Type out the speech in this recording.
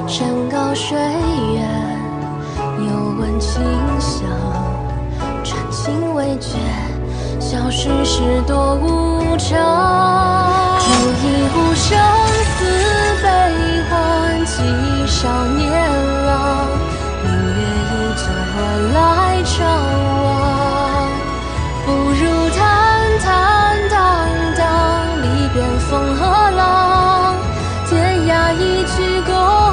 山高水远，又闻琴响，传情未绝，消逝时多无常。煮一壶生死悲欢，寄少年郎。明月依旧来长望，不如坦坦荡荡，离别风和浪，天涯一曲共。